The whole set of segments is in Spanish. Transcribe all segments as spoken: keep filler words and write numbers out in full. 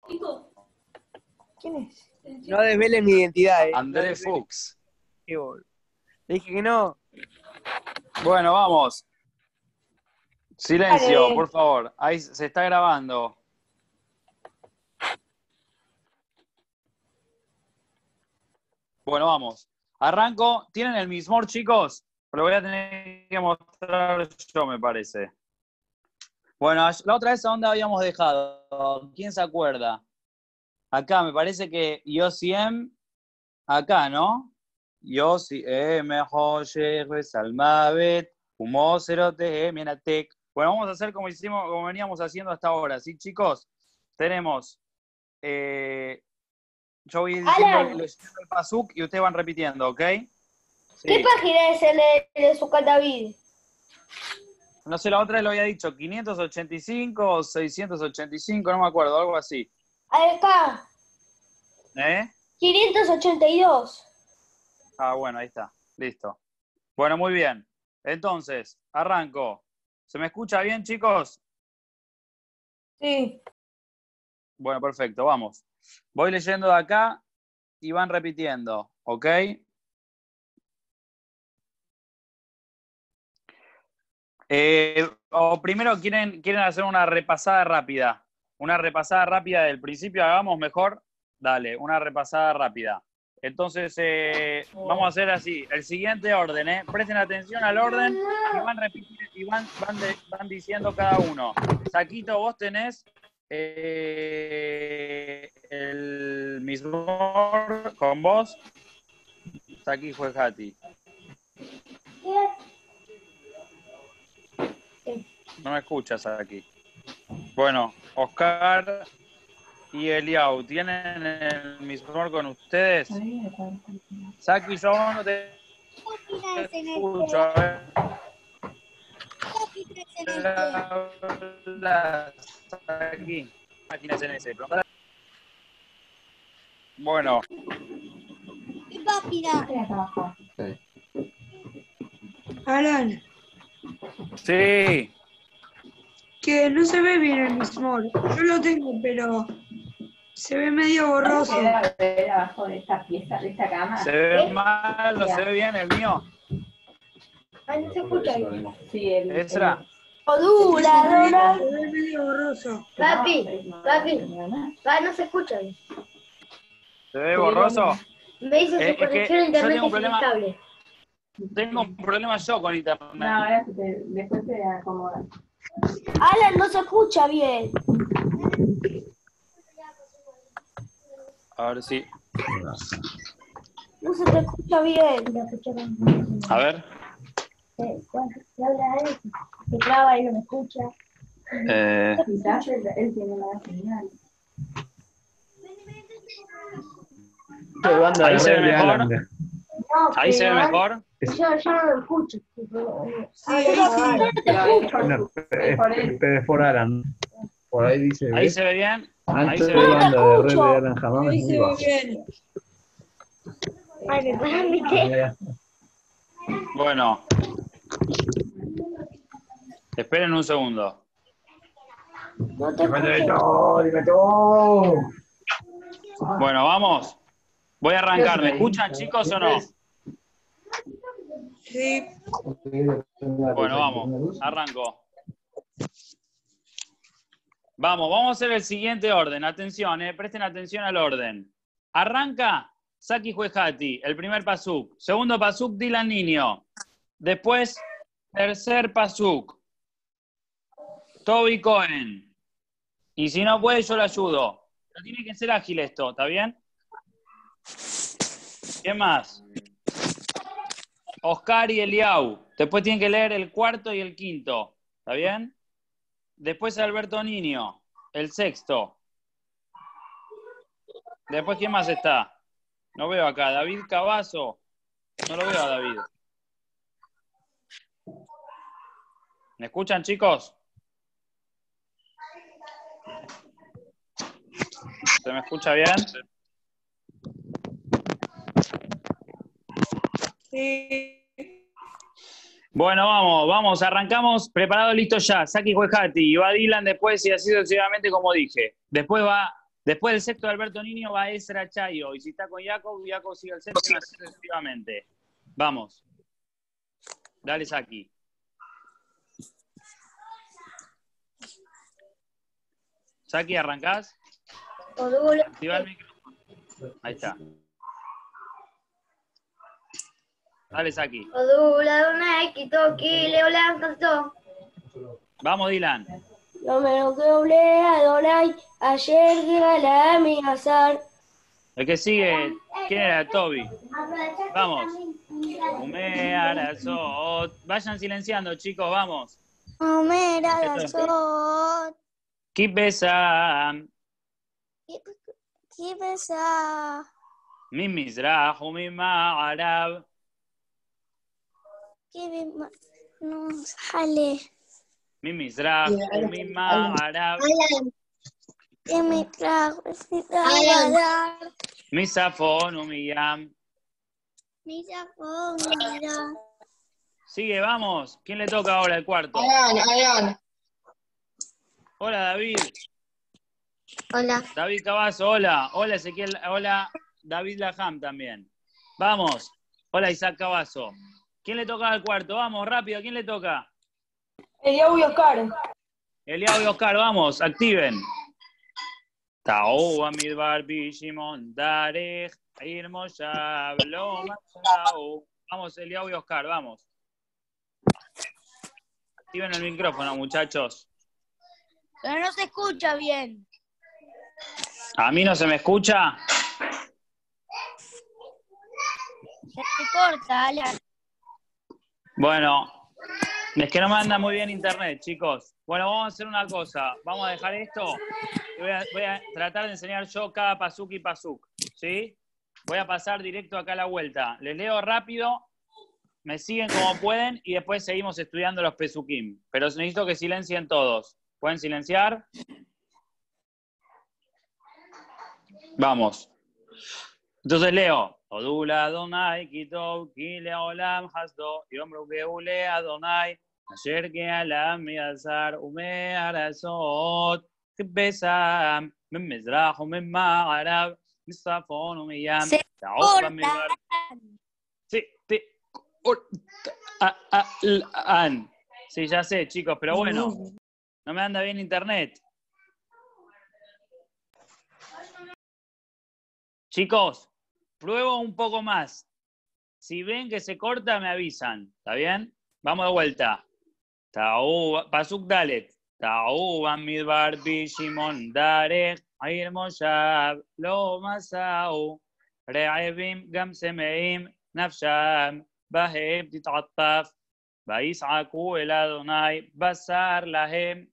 ¿Quién es? No desveles mi identidad, eh. André No Fuchs. Qué bol- Le dije que no. Bueno, vamos. Silencio, Dale. por favor. Ahí se está grabando. Bueno, vamos. Arranco. ¿Tienen el mismo, chicos? Lo voy a tener que mostrar yo, me parece. Bueno, la otra vez, ¿a dónde habíamos dejado? ¿Quién se acuerda? Acá, me parece que Yosiem, acá, ¿no? Yosiem, Joye, Salmavet, Humo, Cerote, Minatek. Bueno, vamos a hacer como hicimos, como veníamos haciendo hasta ahora, ¿sí, chicos? Tenemos, eh, yo voy diciendo Alan. el, el pasuk y ustedes van repitiendo, ¿ok? Sí. ¿Qué página es el de, el de Sucat David? No sé, la otra vez lo había dicho, quinientos ochenta y cinco o seiscientos ochenta y cinco, no me acuerdo, algo así. Acá, ¿Eh? quinientos ochenta y dos. Ah, bueno, ahí está, listo. Bueno, muy bien. Entonces, arranco. ¿Se me escucha bien, chicos? Sí. Bueno, perfecto, vamos. Voy leyendo de acá y van repitiendo, ¿ok? Eh, o primero quieren, quieren hacer una repasada rápida. Una repasada rápida del principio, hagamos mejor. Dale, una repasada rápida. Entonces, eh, vamos a hacer así, el siguiente orden, ¿eh? Presten atención al orden y van, repitiendo, y van, van, de, van diciendo cada uno. Saquito, vos tenés eh, el mismo con vos. Saki Juejati. No me escuchas aquí. Bueno, Oscar y Eliau, ¿tienen el mismo con ustedes? Saki, yo no te escucho. A ver. Saki. Máquinas en ese. Bueno. ¿Qué página? Alan, Sí. que no se ve bien el mismo. Yo lo tengo, pero se ve medio borroso. Ver abajo de esta pieza, de esta cama. ¿Se ve mal? ¿No se ve bien el mío? Ay, no se escucha bien. Sí, el. ¿Esra? Moduladora. Se ve medio borroso. Papi, papi. Ah, no se escucha bien. ¿Se ve borroso? Me dice Eh, su es que conexión a yo internet tengo un es problema- inestable. Tengo un problema yo con internet. No, ahora se te, después te acomoda. Alan, no se escucha bien. A ver si. No se te escucha bien. A ver. Se traba y no me escucha. Eh, Quizás él, él tiene mala señal. Ahí se ve mejor. No, Ahí se ve pero mejor. Yo, yo no lo escucho. Sí, sí. No, es, es por Alan. Por ahí dice, Ahí ¿ves? se ve bien. Ahí Antes se de ve No bien. te banda de red escucho. de Alan Jamón Ahí es se muy ve bajo. bien. Ay, me transmite. Ah, ya. Bueno. Esperen un segundo. No te escucho. dime todo. Bueno, vamos. Voy a arrancar. ¿Me escuchan, chicos, o no? Sí. Bueno, vamos. Arranco. Vamos, vamos a hacer el siguiente orden. Atención, eh, presten atención al orden. Arranca Saki Juejati, el primer pasuk. Segundo pasuk, Dylan Niño. Después, tercer pasuk, Toby Cohen. Y si no puede, yo lo ayudo. Pero tiene que ser ágil esto, ¿está bien? ¿Qué más? Oscar y Eliau. Después tienen que leer el cuarto y el quinto. ¿Está bien? Después Alberto Niño, el sexto. Después, ¿quién más está? No veo acá. David Cavazo. No lo veo a David. ¿Me escuchan, chicos? ¿Se me escucha bien? Sí. Bueno, vamos, vamos, arrancamos, preparado, listo ya. Saki Juejati, y va Dylan después y así sucesivamente como dije. Después va Después del sexto de Alberto Niño va Ezra Chayo. Y si está con Jacob, Jacob sigue el séptimo y así sucesivamente. Vamos. Dale, Saki. Saki, ¿arrancás? Activa el micrófono. Ahí está. Dale, Saki. Vamos, Dylan. Yo me lo doblé a Donai, ayer regala mi azar. El que sigue, ¿quién era? Toby. Vamos. Ume Arazot. Vayan silenciando, chicos, vamos. Ume Arazot. Kibesam. ¿Qué pasa? Mi Mizrah, mi Ma'arab. ¿Qué no sale? Mi Mizrah, mi Ma'arab. ¿Qué me trajo? Mi Safon, mi Yam. Mi safón, mira. Sigue, vamos. ¿Quién le toca ahora el cuarto? Alan, Alan. Hola, David. Hola. David Cavazo, hola. Hola, Ezequiel. Hola, David Laham también. Vamos. Hola, Isaac Cavazo. ¿Quién le toca al cuarto? Vamos, rápido. ¿Quién le toca? Eliau y Oscar. Eliao y Oscar, vamos, activen. Ta'u Amidbar Bishimon Darech Ir Moshab Lo Masau. Vamos, Eliao y Oscar, vamos. Activen el micrófono, muchachos. Pero no se escucha bien. ¿A mí no se me escucha? Se te corta, Alan. Bueno, es que no me anda muy bien internet, chicos. Bueno, vamos a hacer una cosa. Vamos a dejar esto. Voy a, voy a tratar de enseñar yo cada pasuk y pasuk, ¿sí? Voy a pasar directo acá a la vuelta. Les leo rápido, me siguen como pueden y después seguimos estudiando los pesukim. Pero necesito que silencien todos. ¿Pueden silenciar? Vamos. Entonces leo. Odula Adonai Kitov Ki Leolam Hasdo Yom Rugeule Adonai Asher Ke Alam Yazar Ume Arazot Kibesam Min Mizrach Umin Ma'arab Misafon Umiyam Se Ta'oba corta. Mibar. Sí, sí. An. Sí, ya sé, chicos, pero bueno, no me anda bien internet. Chicos, pruebo un poco más. Si ven que se corta, me avisan. ¿Está bien? Vamos de vuelta. Ta'u, Pasuk Dalet. Ta'u Bamidbar Bishimon Darech Air Moshab Lo Masau Re'evim Gam Semeim Nafsham Baheb Tit'ataf Vayis'aku El Adonai Basar Lahem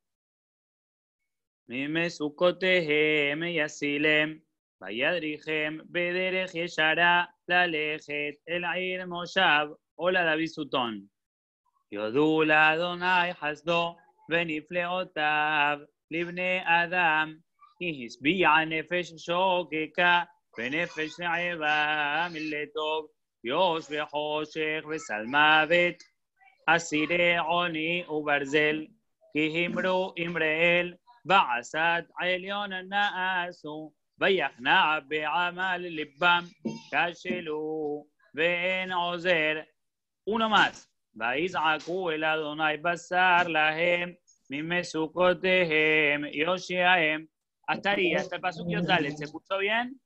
Mimesukotehem Yasilem Vayadrihem Bederech Yeshara Lalechet El Air Moshab. Hola, David Sutón. Yodula Adonai Hasdo Benifleotav Libne Adam Ihisbi'a Nefesh Shokeka Benefesh Ne'eva Milletov Yosh Behoshech Besalmavet Asire Oni Ubarzel Kihimru Imreel Ba'asat Elyon Na'asu ויחנע בעמל ליבם כשלו ואין עוזר. Uno más. ויזעקו אל אדוני בשר להם ממסוקותיהם יושיעהם. Hasta ahí, hasta el pasuk Yotale. ¿Se escuchó bien?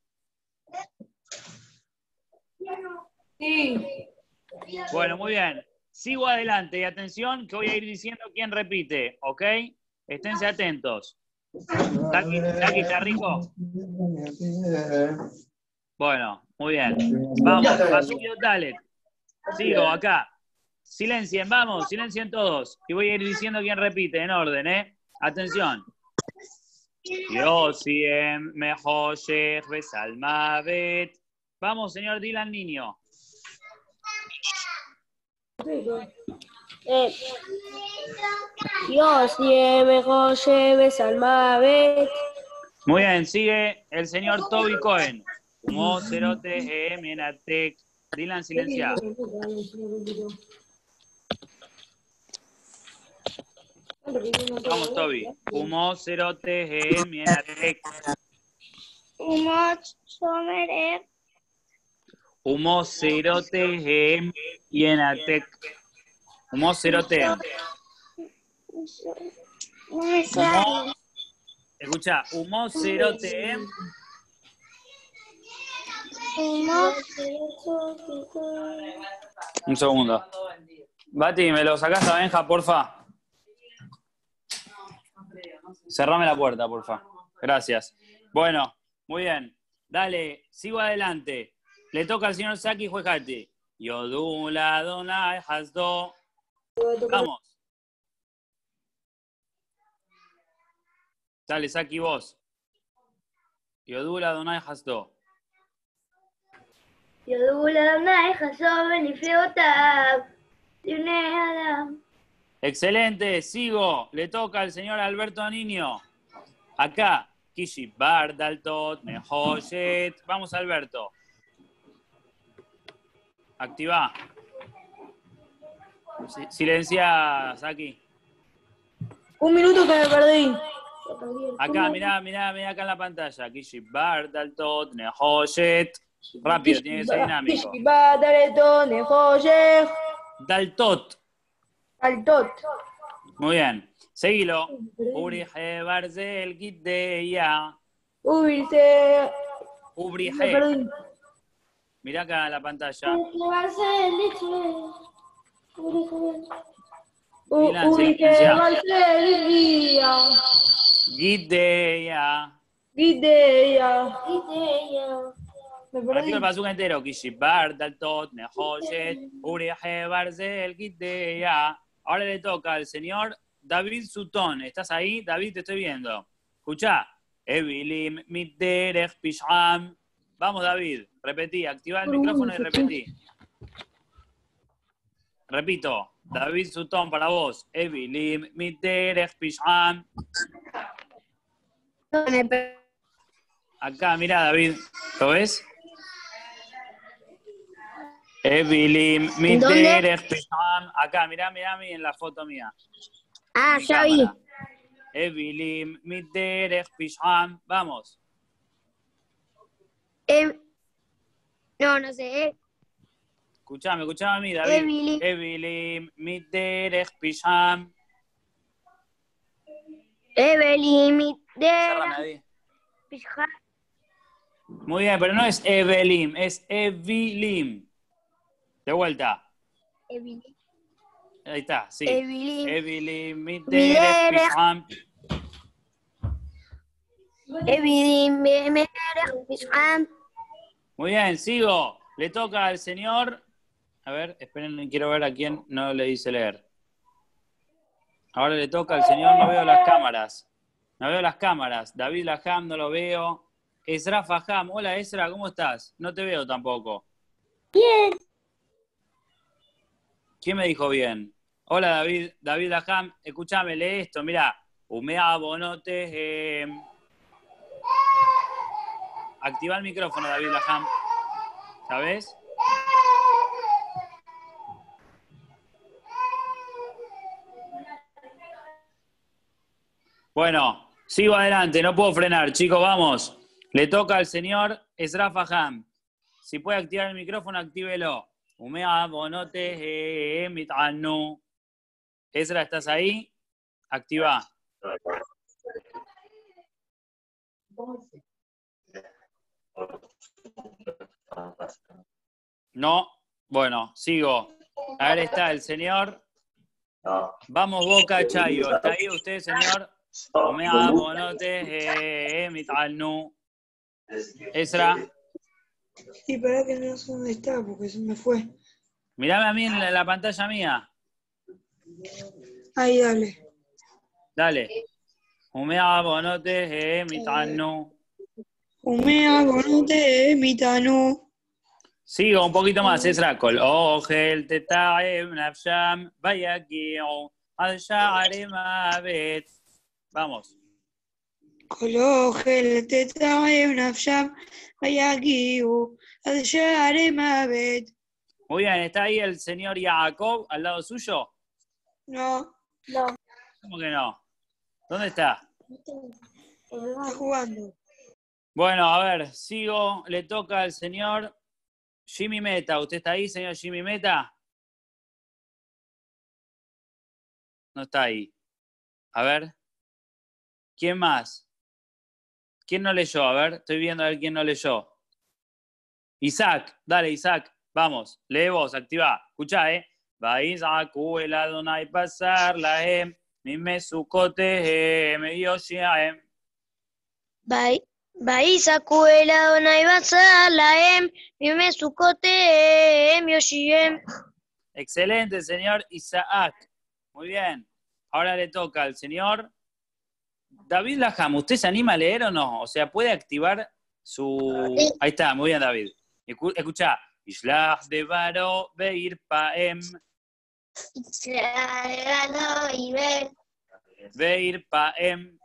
Sí. Bueno, muy bien. Sigo adelante y atención que voy a ir diciendo quién repite, ¿ok? Esténse atentos. ¿Taki, Taki, está rico? Bueno, muy bien. Vamos, Pasuk Yotalet. Sigo acá. Silencien, vamos, silencien todos. Y voy a ir diciendo quién repite en orden, ¿eh? Atención. Yosiem, Mehoshech, Besalmavet. Vamos, señor Dylan Niño. Eh, Dios, me José, Besalmavet. Muy bien, sigue el señor Toby Cohen. Mo Cerote, Emenatek. Dylan, silencia. Vamos, Toby. Mo Cerote, Emenatek. Umot Somer Humocerotehem Yenatek. Humocerotehem. No me sale. Escucha, Humocerotehem. Umot Un segundo. Bati, ¿me lo sacás a Benja, porfa? Cerrame la puerta, porfa. Gracias. Bueno, muy bien. Dale, sigo adelante. Le toca al señor Saki Juejati. Yodula Donai Hasdo. Vamos. Dale, Saki, vos. Yodula Donai Hasdo. Yodula Donai Hasdo Benifeotab. Excelente, sigo. Le toca al señor Alberto Niño. Acá. Kishibar Daltot Nehoyet. Vamos, Alberto. Activa. Silencia, Saki. Un minuto que me perdí. Acá, mirá, mirá, mirá acá en la pantalla. Kishibar Daltot Nehoyet. Rápido, tiene que ser dinámico. Kishibar Daltot Nehoyet. Daltot. Daltot. Muy bien. Seguilo. Ubrije Barzel Gideya. Ubrije. Ubrije. Mirá acá en la pantalla. Ubrije Barzel Gideya. Gideya. Me Repito perdí. el pasaje entero. Kishibar Daltot Nehoyet. Ubrije Barzel Gideya. Ahora le toca al señor David Sutton. ¿Estás ahí? David, te estoy viendo. Escuchá. Evilim Mitderech Pisham. Vamos, David. Repetí. Activa el micrófono y repetí. Repito. David Sutton para vos. Evilim Mitderech Pisham. Acá, mirá, David. ¿Lo ves? Evilim Mitderech Pisham. Acá, mirá, mirá a mí en la foto mía. Ah, Mi ya vi. cámara. Evilim Mitderech Pisham. Vamos. Eh, no, no sé. Eh, Escuchame, escuchame a mí, David. Evilim. Evilim Mitderech Pisham. Evelyn Cerrame, David. Muy bien, pero no es Evelim, es Evilim. De vuelta. Evelyn. Ahí está, sí. Evilim. Evilim Mitderech Mitderech. Pisham. Evelyn. Muy bien, sigo. Le toca al señor. A ver, esperen, quiero ver a quién no le dice leer. Ahora le toca al señor, no veo las cámaras. No veo las cámaras. David Laham, no lo veo. Ezra Faham. Hola, Ezra, ¿cómo estás? No te veo tampoco. Bien. ¿Quién me dijo bien? Hola, David. David Laham, escúchame, lee esto. Mirá. Umea bonote. Eh... Activa el micrófono, David Laham. ¿Sabes? Bueno, sigo adelante, no puedo frenar, chicos, vamos. Le toca al señor Ezra Faham. Si puede activar el micrófono, actívelo. Umea bonote eh, mitanu. Ezra, ¿estás ahí? Activa. No, bueno, sigo. A ver, está el señor. Vamos, Boca Chayo. ¿Está ahí usted, señor? Omea bonote eh, mitanu. Ezra, Sí, para que no sé dónde está, porque se me fue. mirame a mí en la, la pantalla mía. Ahí, dale. Dale. Omea bonote eh, mitanu. Umea bonote mitanu. Sigo un poquito más, Ezra. Kol ogel tetaim nafsham vayagiu al sha'arim avet. Vamos. Cológel tetaim nafsham vayagiu al sha'arim avet. Muy bien, ¿está ahí el señor Jacob al lado suyo? No, ¿Cómo que no? ¿Dónde está? está jugando. Bueno, a ver, sigo. Le toca al señor Jimmy Meta. ¿Usted está ahí, señor Jimmy Meta? No está ahí. A ver. ¿Quién más? ¿Quién no leyó? A ver, estoy viendo a ver quién no leyó. Isaac, dale, Isaac. Vamos, lee vos, activá. Escuchá, ¿eh? Vaizaku el Adonai pasar lahem, mime sukotehem, yoshiahem. Vaizaku el Adonai basar lahem, mime sukotehem, yoshiahem. Excelente, señor Isaac. Muy bien. Ahora le toca al señor David Laham. ¿Usted se anima a leer o no? O sea, puede activar su... Sí. Ahí está, muy bien, David. Escu- Escuchá. Ishlach de Varo Beir Paem. Beir Paem.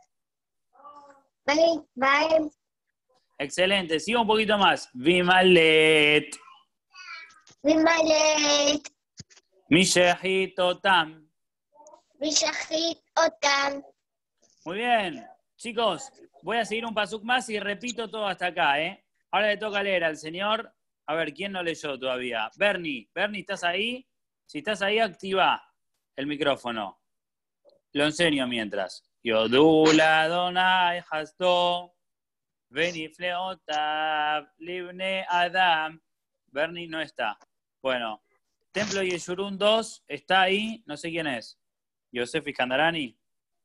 Excelente. Siga un poquito más. Vimalet. Vimalet, Mishehitotam. Vishahit Otam. Muy bien. Chicos, voy a seguir un pasuk más y repito todo hasta acá, ¿eh? Ahora le toca leer al señor. A ver, ¿quién no leyó todavía? Bernie. Bernie, ¿estás ahí? Si estás ahí, activa el micrófono. Lo enseño mientras. Yodula Donai Hasdo. Benifleotab. Libne Adam. Bernie no está. Bueno. Templo Yeshurun dos. ¿Está ahí? No sé quién es. Yosef Iskandarani.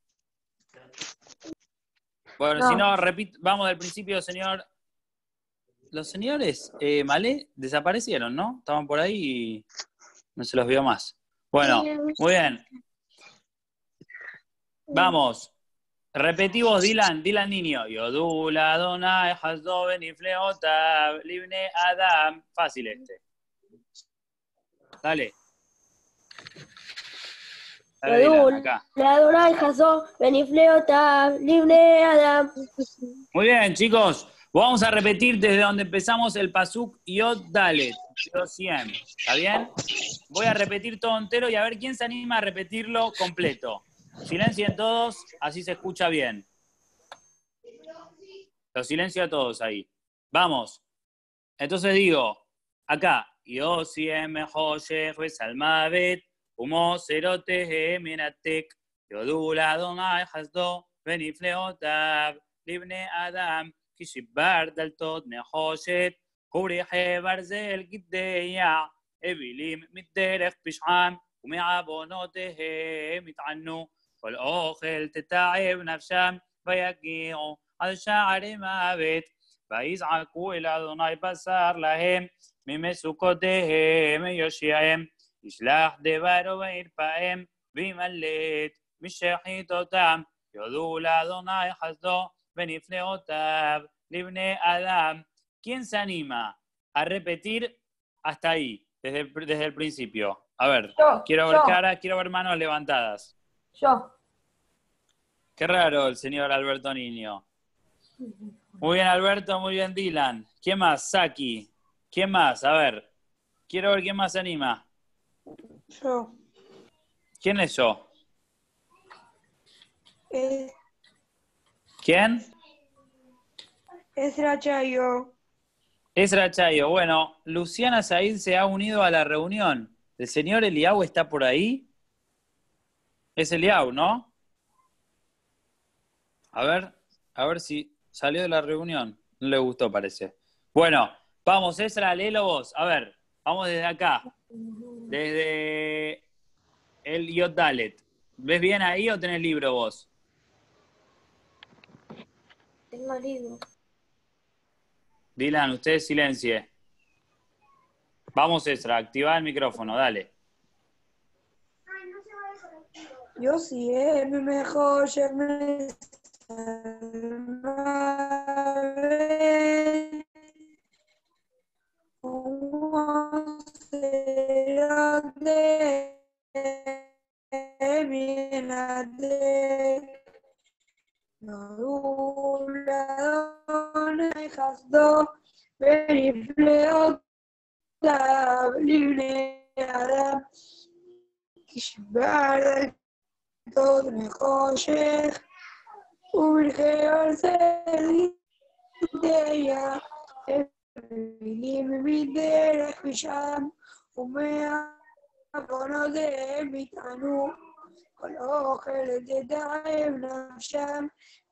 Bueno, No. si no, repito, vamos del principio, señor. Los señores eh, Malé desaparecieron, ¿no? Estaban por ahí y no se los vio más. Bueno, muy bien. Vamos. Repetimos, Dylan, Dylan niño. Yodula, Donai, Hasdoven, Ifleota, Libne, Adam. Fácil este. Dale. Dale, Dylan, acá. La Adonai Hazó, Benifleota, Libne Adam. Muy bien, chicos. Vamos a repetir desde donde empezamos el pasuk Yod Dalet. Yod cien. ¿Está bien? Voy a repetir todo entero y a ver quién se anima a repetirlo completo. Silencien todos, así se escucha bien. Los silencio a todos ahí. Vamos. Entonces digo, acá, Yod cien Mejoshech Besalmavet, Humo Cerote Menatek, Yodula Donai Hasdo, Benifleotav, Libne Adam. Kishibar Daltot Nehoshet, Kurihe Barzel Giddeya, Evilim Mitderech Pisham, Umeabonotehe Mitanu, Kol Ochel Tetaev Nafsham, Vayagiu, Al Sha'are Mavet, Vaiz'aku El Adonai Basar Lahem, Mimesukotehem Yoshiahem, Ishlach Devaro Beir Paem, Vimalet, Mishehitotam, Yodul Adonai Hasdo, Benifleotab, Libne Adam. ¿Quién se anima a repetir hasta ahí, desde, desde el principio? A ver, Yo, quiero ver yo. caras, quiero ver manos levantadas. Yo. Qué raro el señor Alberto Niño. Muy bien, Alberto, muy bien, Dylan. ¿Quién más? Saki. ¿Quién más? A ver, quiero ver quién más se anima. Yo. ¿Quién es yo? Es, ¿Quién? es Rachayo. Ezra Chayo. Bueno, Luciana Said se ha unido a la reunión. ¿El señor Eliau está por ahí? Es Eliau, ¿no? A ver, a ver si salió de la reunión. No le gustó, parece. Bueno, vamos, Ezra, léelo vos. A ver, vamos desde acá. Desde el Yod Dalet. ¿Ves bien ahí o tenés libro vos? Tengo libro. Dylan, usted silencie. Vamos, Ezra, activa el micrófono, dale. Yo sí, eh, me mejor, yo me ¿Cómo será de mina de Noduladona y Hasdo, Benifleota, Libre Adam, Kishbar, todo mejor, Ubilge Arceli, Deya, Evinim Videra Hisham, Umea, Bono de Mitanu, Kolokhel de Daim Nasham,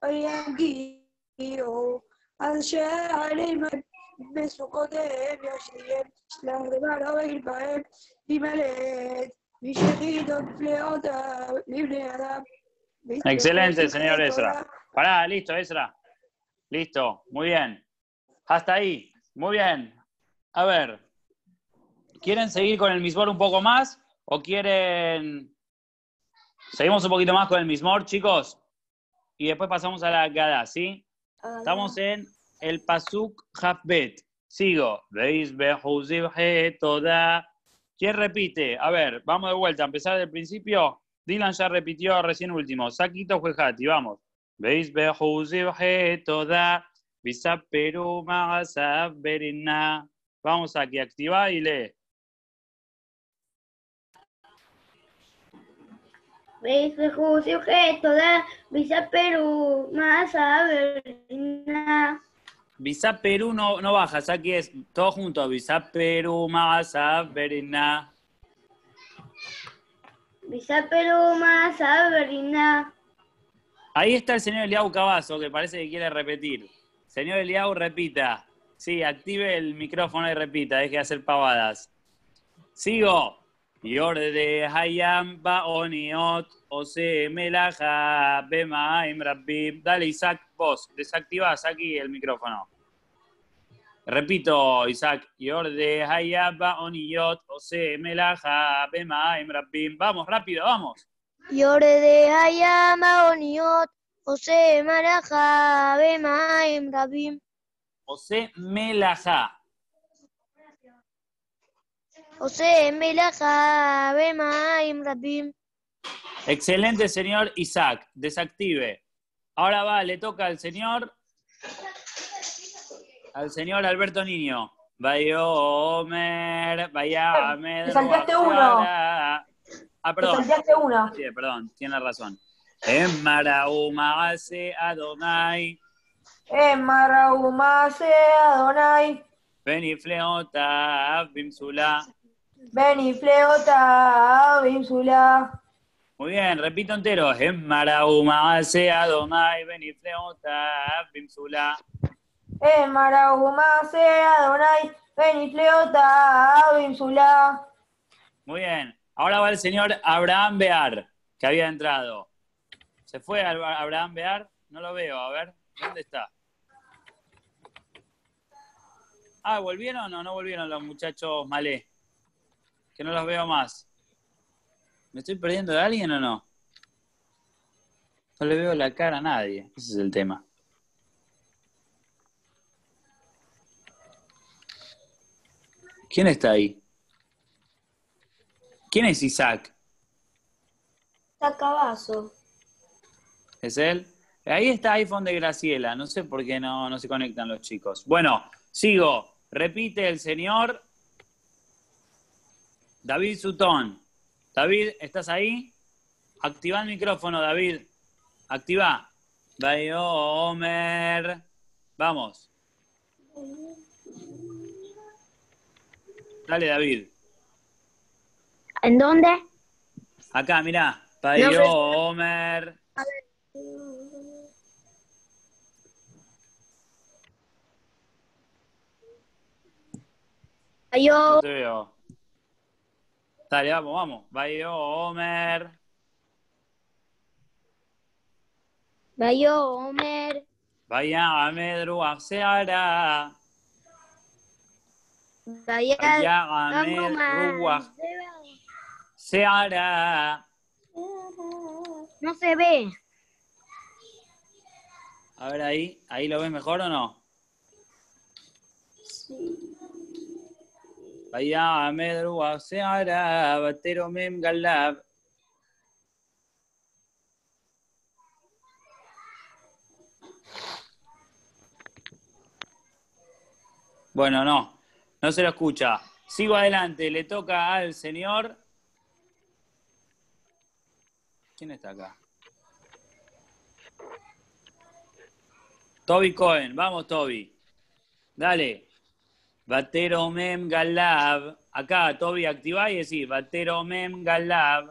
Ayagio, Al-Shalim, Mesukode, Yashim, Slagrebaro Ilbaem, Bimalet, Vishahidon Fleota, Libreada. Excelente, señor Ezra. Pará, listo, Ezra. Listo, muy bien. Hasta ahí, muy bien. A ver, ¿quieren seguir con el Mismor un poco más? ¿O quieren... Seguimos un poquito más con el Mismor, chicos? Y después pasamos a la Gadá, ¿sí? Estamos en el Pasuk Hafbet. Sigo. ¿Veis? Toda. ¿Quién repite? A ver, vamos de vuelta, a empezar del principio. Dylan ya repitió recién último. Saquito Juejati, vamos. ¿Veis? Toda. Bisaperu Magasab Berina. Vamos aquí, activa y lee. ¿Veis? Toda. Bisaperu Magasab Berina. Bisaperu no, no bajas, aquí es todo junto. Bisaperu Magasab Berina. Bisaperu Magasab Berina. Ahí está el señor Eliau Cavazo, que parece que quiere repetir. Señor Eliau, repita. Sí, active el micrófono y repita, deje de hacer pavadas. Sigo. Yorde Hayam Baoniot Ose Melaja Bemaim Rabbim. Dale, Isaac, vos, desactivás aquí el micrófono. Repito, Isaac. Yorde Hayam Baoniot Ose Melaja Bemaim Rabbim. Vamos, rápido, vamos. Yorde Hayam Baoniot Ose Melaja Bemaim Rabbim. Ose Melaja. Ose Melaja Bemaim Rabbim. Excelente, señor Isaac. Desactive. Ahora va, le toca al señor... Al señor Alberto Niño. Bayomer, Bayamer... Te saltaste uno. Ah, perdón. Te saltaste uno. Sí, perdón, tiene razón. Emaraumase Adonai. Emaraumase Adonai. Benifleota Bimsula. Benifleota Bimsula. Muy bien, repito entero. Emaraumase Adonai. Benifleota Bimsula. Emaraumase Adonai. Benifleota Bimsula. Muy bien. Ahora va el señor Abraham Bear, que había entrado. ¿Se fue Abraham Bear? No lo veo, a ver. ¿Dónde está? Ah, ¿volvieron o no volvieron los muchachos malé? Que no los veo más. ¿Me estoy perdiendo de alguien o no? No le veo la cara a nadie. Ese es el tema. ¿Quién está ahí? ¿Quién es Isaac? Sacabazo. ¿Es él? Ahí está iPhone de Graciela. No sé por qué no, no se conectan los chicos. Bueno, sigo. Repite el señor David Sutón. David, ¿estás ahí? Activa el micrófono, David. Activa. Bayomer. Vamos. Dale, David. ¿En dónde? Acá, mirá. Bayomer. Yo. No te veo. Dale, vamos, vamos. Bayomer. Bayomer. Bayamer Ruach Seara. Bayamer Ruach Seara. No se ve. A ver ahí, ¿ahí lo ves mejor o no? Sí. Bayamer Ruach Seara. Batero Mem Galab. Bueno, no, no se lo escucha. Sigo adelante, le toca al señor. ¿Quién está acá? Toby Cohen, vamos Toby. Dale. Batero Mem Galab. Acá, Toby, activá y decís Batero Mem Galab.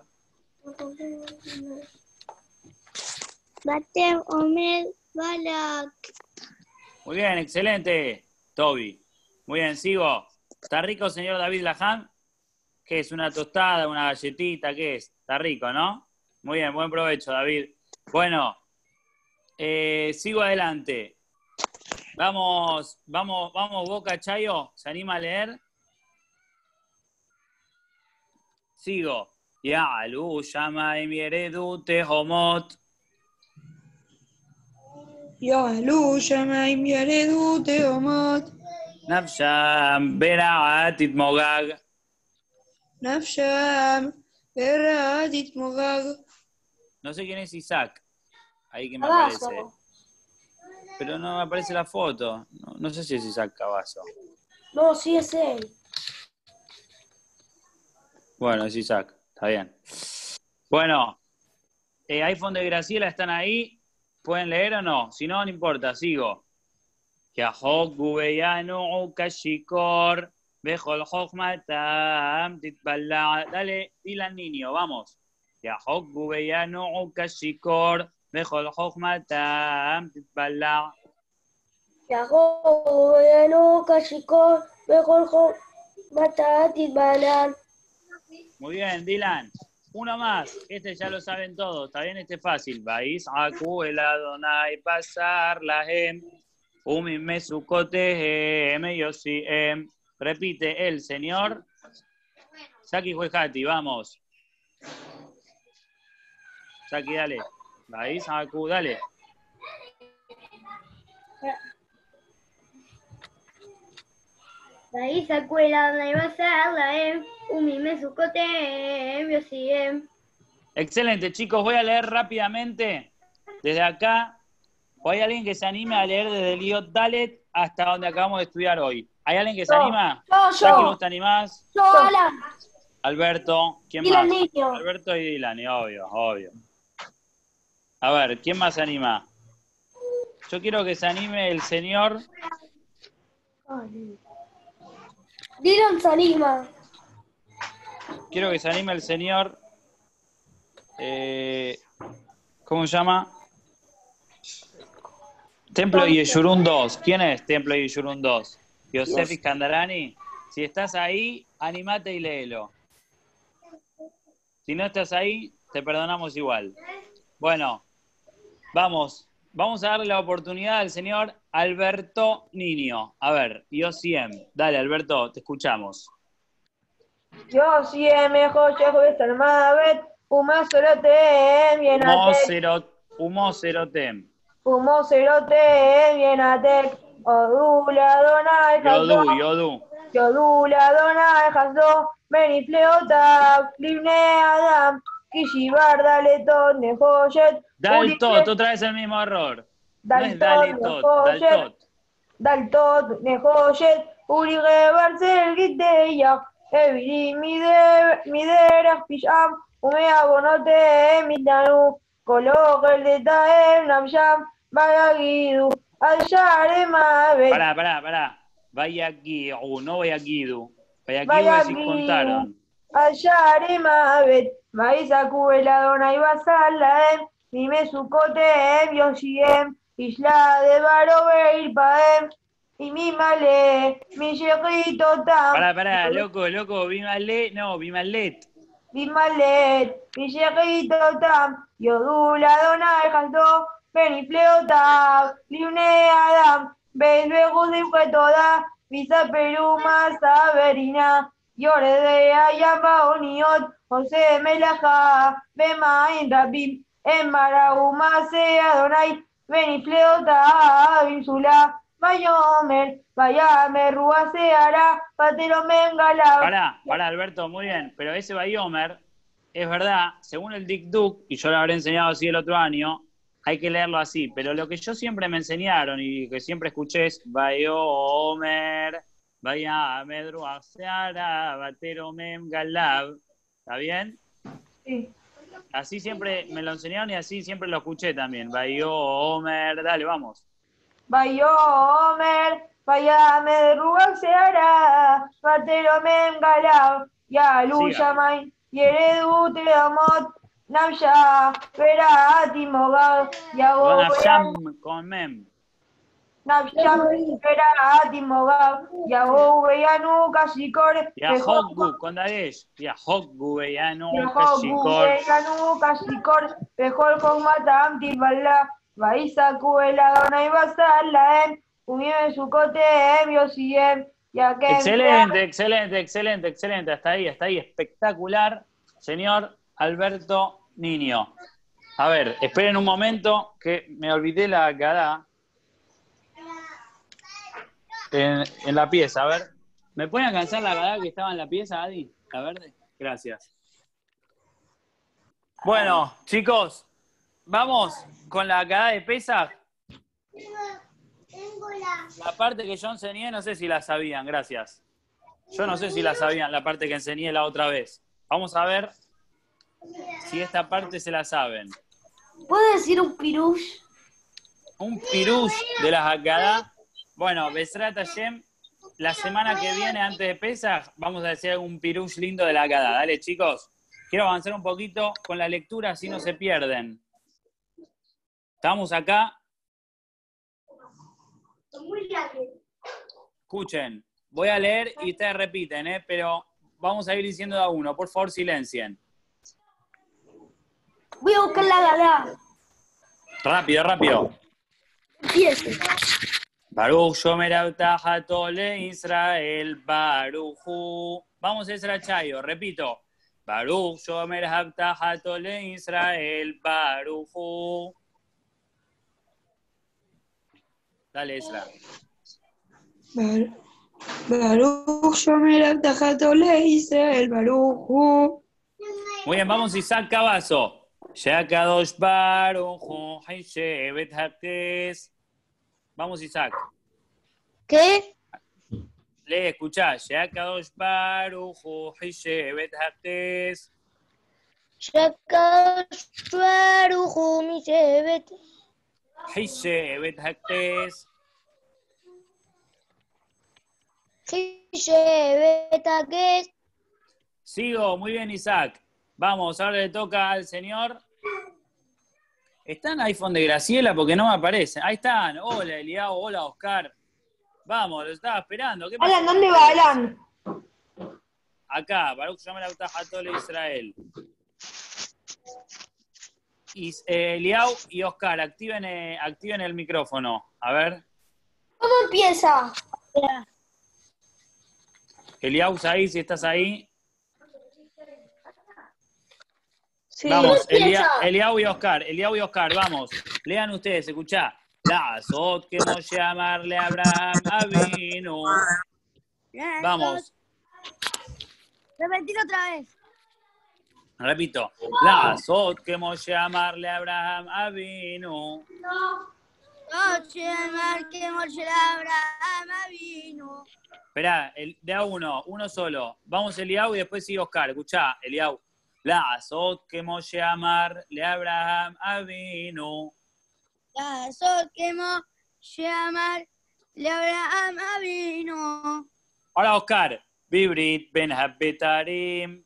Bater Omer Balak. Muy bien, excelente, Toby. Muy bien, sigo. ¿Está rico, señor David Laján? ¿Qué es? ¿Una tostada, una galletita? ¿Qué es? Está rico, ¿no? Muy bien, buen provecho, David. Bueno, eh, sigo adelante. Vamos, vamos, vamos, Boca Chayo. ¿Se anima a leer? Sigo. Ya'alu Shamaim Yeredu Tehomot. יעלו שמיים ירדו תהומות, Nafsham Bera'at Itmogag. נפשם ברעד יתמוגג. No sé quién es Isaac. Ahí que me Cavazo. aparece. Pero no me aparece la foto. No, no sé si es Isaac Cavazo. No, sí es él. Bueno, es Isaac. Está bien. Bueno, eh, iPhone de Graciela están ahí. ¿Pueden leer o no? Si no, no importa. Sigo. Yahok Gubeyanu Kashikor. Bejol Hokmatam Titbala. Dale, dile al niño, vamos. Yahok Gubeyanu Kashikor. Bejol Hokmatam Titbala. יעקב וינוק השיכור בכל חום מטעת יתבלע. Muy bien, Dylan. Uno más. Este ya lo saben todos. ¿Está bien? Este es fácil. Vais Aku el Adonai pasar lahem. Umi mesukotehem yosiem. Repite el Señor. Saki Huejati, vamos. Saki, dale. Vais Aku, dale. Ahí sacó el Adonai Basar Lahem, Umi Mesukotem Yosiem. Excelente, chicos. Voy a leer rápidamente desde acá. ¿O hay alguien que se anime a leer desde el Iot Dalet hasta donde acabamos de estudiar hoy? ¿Hay alguien que se Yo, anima? yo, Saki, yo. ¿vos te animás? Yo, Alan. Alberto, ¿quién Dile al más? niño. Alberto y Dylan, y obvio, obvio. A ver, ¿quién más se anima? Yo quiero que se anime el señor. Dylan se anima. Quiero que se anime el señor. Eh, ¿Cómo se llama? Templo de Yeshurun dos. ¿Quién es Templo de Yeshurun dos? Yosef Iskandarani. Si estás ahí, animate y léelo. Si no estás ahí, te perdonamos igual. Bueno, vamos. Vamos a darle la oportunidad al señor Alberto Niño. A ver, Yosiem. Dale, Alberto, te escuchamos. יוסי מחושך וסלמוות ומסורותם ינתק Humoserotem. ומוסרותם ינתק הודו לאדוני Yodu, חסדו Yodu. יודו לאדוני חסדו בנפלאותיו לבני אדם כי שיבר דלתות נחושת Daltot, otra vez el mismo error. No es דלתות Dalitot, נחושת Daltot. דלתות נחושת ולרגע ברזל גידיח העבירים מדרך פשעם ומעוונותיהם ידענו כל אוכל תתאם נפשם ויגידו על שערי מוות. Pará, pará, pará. Vaya Guiu, no vaya Guidu. Vaya Guidu es si contaron. על שערי מוות ויזעקו אל אדוני בשר להם מימי סוכותיהם יושיעם ישלח דברו וירפאם y mi male, mi chiquito tam. Pará, pará, loco, loco, Bimalet, no, Bimalet. Mi malet, mi chiquito tam. Yodula donai jasdo, benifleota, liune adam, ves luego de fue toda, visa peruma saberina, llore de ayamba oniot, José melaja, bema en rabim, en marahuma se adonai, benifleota, insula. Vayomer, Vayamer, Rúa se hará, Patero Mengala. Pará, pará, Alberto, muy bien. Pero ese Vayomer, es verdad, según el Dick Duke, y yo lo habré enseñado así el otro año, hay que leerlo así. Pero lo que yo siempre me enseñaron y que siempre escuché es Vayomer, Vayamer, Rúa se hará, Patero Mengalab. ¿Está bien? Sí. Así siempre me lo enseñaron y así siempre lo escuché también. Vayomer, dale, vamos. Bayomer, Bayame Ruach Seara, Batero Mem Galav, Yalu Siga. Yamay, Yeredu Teamot, Navsha, Verati Mogad, Yago Sham con Mem. Navsham, Verati Mogad, Yago Veyanu Kashikor, Yahoggu con Daesh. Yahoggu Veyanu Yahogu Kashikor. Veyanu Kashikor, Bejol Matam Tibala, Vaisaku Eladona y Basalaem, Umime Sukotem, Yosiem, Yakem. Excelente, excelente, excelente, excelente. Hasta ahí, hasta ahí. Espectacular, señor Alberto Niño. A ver, esperen un momento que me olvidé la Gadá en, en la pieza. A ver, ¿me pueden alcanzar la Gadá que estaba en la pieza, Adi? La verde. Gracias. Bueno, chicos, vamos con la Gadá de Pesaj. La parte que yo enseñé, no sé si la sabían, gracias. Yo no sé si la sabían, la parte que enseñé la otra vez. Vamos a ver si esta parte se la saben. ¿Puedo decir un pirush? Un pirush de las Haggadah. Bueno, Besrat Hashem, la semana que viene, antes de Pesaj, vamos a decir un pirush lindo de la Haggadah. Dale, chicos. Quiero avanzar un poquito con la lectura, así no se pierden. Estamos acá. Escuchen, voy a leer y ustedes repiten, ¿eh? Pero vamos a ir diciendo de a uno. Por favor, silencien. Voy a buscar la Gadá. Rápido, rápido. Empiece. Baruch Shomer Abtahato le Israel Baruchu. Vamos a Ezra Chayo, repito. Baruch Shomer Abtahato le Israel Baruchu. Dale, Ezra. Baruch Shomer Abtahato le Israel Baruchu. Muy bien, vamos Isaac Cavazo. Shakadosh Baruchu Haishevet Hakes. Vamos Isaac. ¿Qué? Lee, escuchá. Shakadosh Baruchu Haishevet Hakes. Shakadosh Baruchu Mishevet. Haishevet Hakes. Hishevet Hakes. Sigo, muy bien Isaac. Vamos, ahora le toca al señor. ¿Está en iPhone de Graciela? Porque no me aparecen. Ahí están. Hola, Eliao. Hola, Oscar. Vamos, lo estaba esperando. ¿Qué pasa? Alan, ¿dónde va Alan? Acá, Baruch Shomer Abtahato le Israel. Y, eh, Eliao y Oscar, activen, eh, activen el micrófono. A ver. ¿Cómo empieza? Eliao, ahí, si estás ahí. Sí. Vamos, ¿Cómo Elia, empieza? Eliao y Oscar, Eliao y Oscar, vamos. Lean ustedes, escuchá. La Azot que hemos llamarle a Abraham Avinu. Vamos, Repetir otra vez. repito. La Azot que hemos llamarle a Abraham Avinu. Esperá, el, de a uno, uno solo. Vamos Eliao y después sigue Oscar. Escuchá, Eliao. La Azot que hemos llamarle a Abraham Avinu. Eso que hemos llamar le Abraham Avinu. Ahora Oscar. Bibrit ben Habetarim.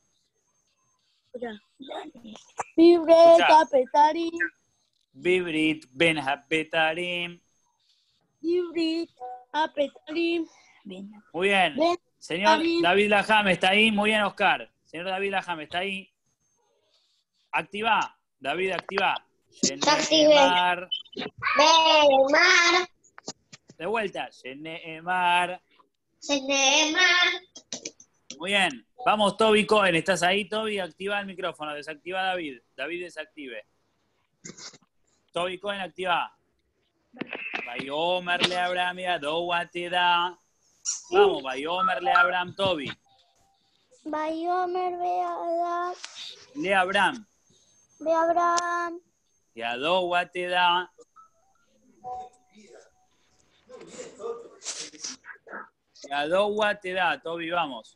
Vibre tapetari. Bibrit ben Habetarim. Vibre tapetari. Muy bien. Ben Señor David. David Laham está ahí. Muy bien, Oscar. Señor David Laham está ahí. Activa. David, activa. activé. Sheneemar. Neymar. De vuelta. Sheneemar. Neymar. Muy bien. Vamos, Toby Cohen. ¿Estás ahí, Toby? Activa el micrófono. Desactiva David. David, desactive. Toby Cohen, activa. Vayomer le Abraham y Adowa te da. Vamos, Vayomer le Abraham, Toby. Bayomer Beadam. Le Abraham. De Abraham. Y Adowa te da. Y Adowa te da, Toby, vamos.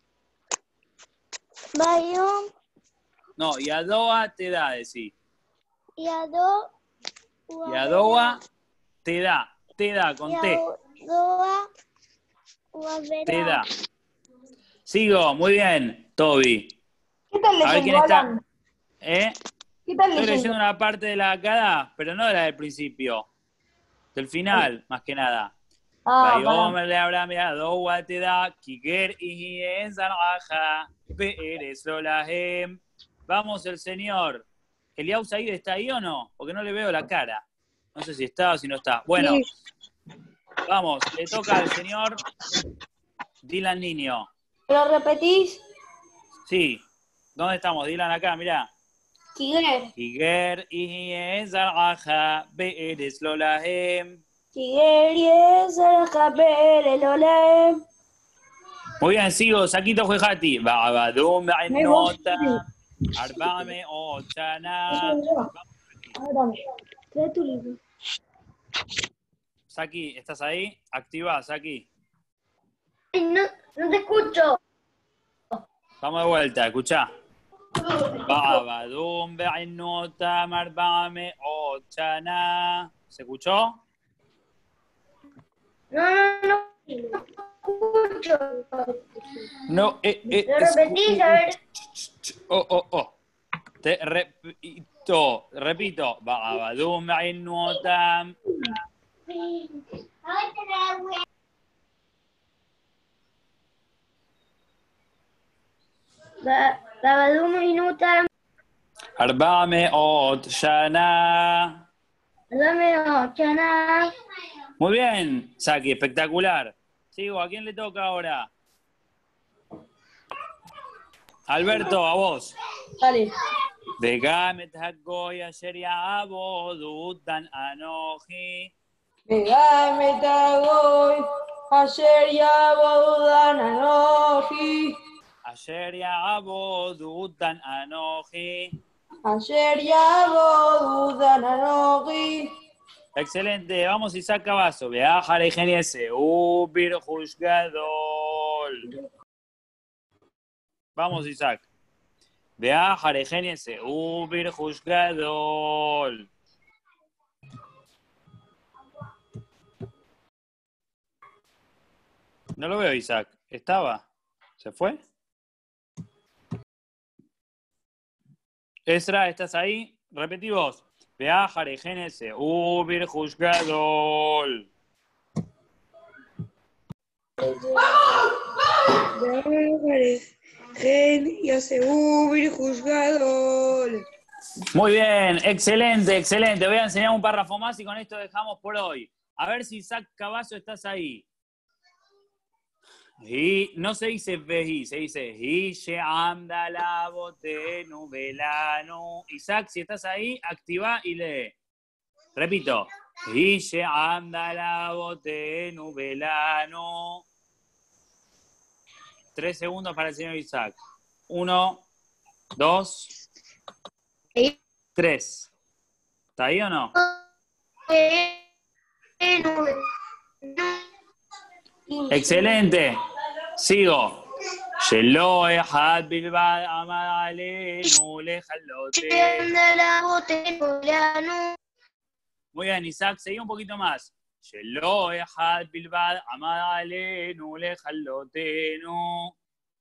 Bayom. No, y Adoa te da, decí. Y Ado. Y Adoa te da. Te da, con T. Doa, Guavera. Te da. Sigo, muy bien, Toby. ¿Qué tal A ver quién leyendo, está. Alan? ¿Eh? ¿Qué tal Estoy leyendo? leyendo una parte de la acá, pero no de la del principio. Del final, más que nada. Ah, ויאמר לאברהם ידעו ותדע כי גר יהיה זרעך וארץ לא להם. Vamos el señor. ¿Eliau Said está ahí o no? Porque no le veo la cara. No sé si está o si no está. Bueno, Sí. vamos, le toca al señor Dylan Niño. ¿Lo repetís? Sí. ¿Dónde estamos? Dylan acá, mirá. Tiger. כי גר יהיה זרעך בארץ לא להם. Tiger y esa caper el olé. Muy bien, sigo. Saquito Juejati. بعدهم عنوتا أربعمائة سنة. Trae tu libro. Saki, ¿estás ahí? Activa, Saki. Ay, no, no te escucho. Vamos de vuelta, escuchá. بعدهم عنوتا أربعمائة سنة. ¿Se escuchó? No, no, no. No escucho. No, eh, eh. Lo repetís, a ver. Oh, oh, oh. Te repito, repito. بعدهم عنوتا. Babadum minuta. أربعمائة سنة. Dame ochana. Muy bien, Saki, espectacular. Sigo, ¿a quién le toca ahora? Alberto, a vos. Dale. וגם את הגוי אשר יעבוד אותן אנוכי. וגם את הגוי אשר יעבודן אנוכי. אשר יעבוד אותן אנוכי. אשר יעבודן אנוכי. Excelente, vamos Isaac Cavazo. ואחרי כן יעשהו ברכוש גדול. Vamos Isaac. ואחרי כן יעשהו ברכוש גדול. No lo veo, Isaac. ¿Estaba? ¿Se fue? Ezra, ¿estás ahí? Repetí vos. ואחרי כן יעשהו ברכוש גדול. Gen y asegubir juzgador. Muy bien, excelente, excelente. Voy a enseñar un párrafo más y con esto dejamos por hoy. A ver si Isaac Cavazo estás ahí. Y no se dice veji, se dice hi she'amda labotenu velanu. Isaac, si estás ahí, activa y lee. Repito. Hi she'amda labotenu velanu. Tres segundos para el señor Isaac. Uno, dos, tres. ¿Está ahí o no? Excelente. Sigo. שלא אחד בלבד עמד עלינו לכלותנו. Muy bien, Isaac, seguí un poquito más. שלא אחד בלבד עמד עלינו לכלותנו.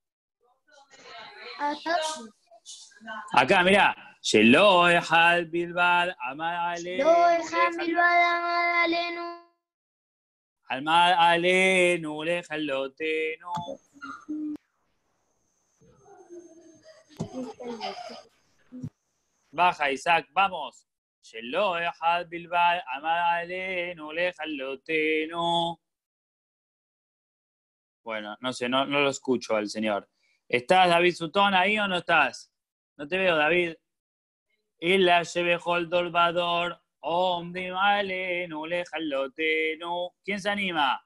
Acá, mirá. שלא אחד בלבד עמד עלינו. לא אחד בלבד עמד עלינו. עמד עלינו לכלותנו. Baja, Isaac, vamos. שלא אחד בלבד עמד עלינו לכלותנו. Bueno, no sé, no, no lo escucho al señor. ¿Estás, David Sutton, ahí o no estás? No te veo, David. إلا שבכל דור עומדים עלינו לכלותנו. ¿Quién se anima?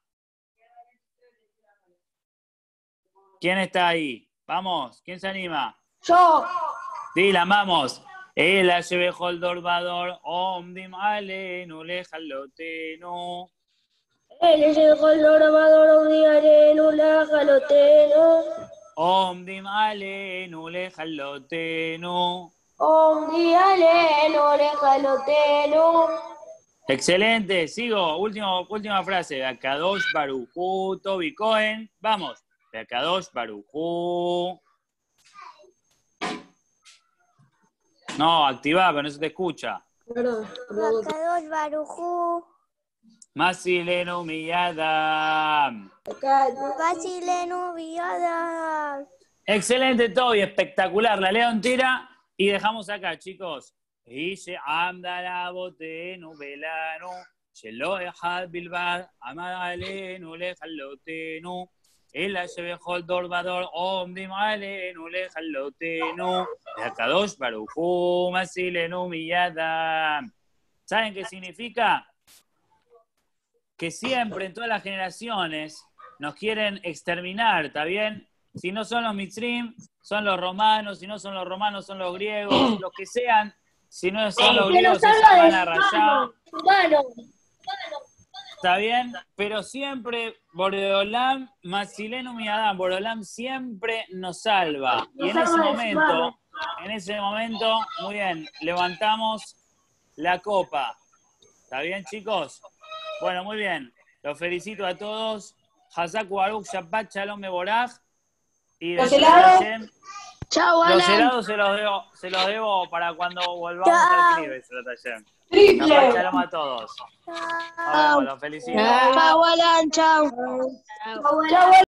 ¿Quién está ahí? Vamos, ¿quién se anima? Yo. Dylan, vamos. إلا שבכל דור ודור עומדים עלינו לכלותנו. Él llegó el dorador un día de nula jaloteno. עומדים עלינו לכלותנו. Un día le no le jaloteno. Excelente, sigo. Último, última frase. Beakadosh Barujú Tobi Cohen. Vamos. Beakadosh Barujú. No, activá, pero no se te escucha. Beakadosh Barujú. Masilenu Miyadam. Basilenu Miyadam. Excelente, Toby, espectacular. La leo entera y dejamos acá, chicos. Dice, Amdala Botenu Belanu, Shelo Ejad Bilbar, Amadalenu Lejalotenu, Ela Shebejol Dorbador, Omdim Alenu Lejalotenu, Beakadosh Barujú, Masilenu Miyadam. ¿Saben qué significa? Que siempre, en todas las generaciones, nos quieren exterminar, ¿está bien? Si no son los mitzrim, son los romanos, si no son los romanos, son los griegos, los que sean, si no son los griegos, es Amana Rayá. ¿Está bien? Pero siempre, Boreolam, Masilenu Miyadam, Boreolam siempre nos salva. Y en ese momento, en ese momento, muy bien, levantamos la copa. ¿Está bien, chicos? Bueno, muy bien. Los felicito a todos. Hazak Baruch, Shabbat Shalom Meboraj. Y ¿Los helados? Chau, Los Alan. helados se los debo, se los debo para cuando volvamos al Cribe, se los tallé. Triple. Shabbat Shalom a todos. Nos vemos, los felicito. Chau, Alan. Chau. Chau,